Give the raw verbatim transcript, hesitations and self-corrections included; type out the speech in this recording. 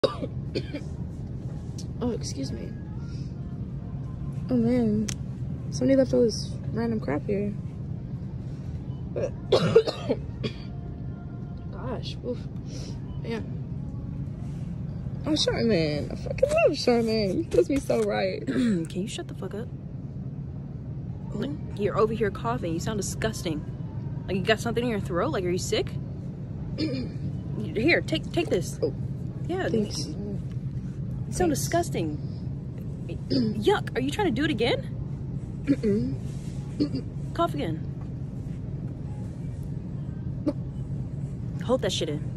Oh, excuse me. Oh man, somebody left all this random crap here. Gosh, oof. Yeah. Oh, Charmaine. I fucking love Charmaine. You does me so right. Can you shut the fuck up? Like, you're over here coughing. You sound disgusting. Like you got something in your throat? Like, are you sick? Here, take take this. Oh, yeah. thanks. You sound Thanks. disgusting. Yuck. Are you trying to do it again? Cough again. Hold that shit in.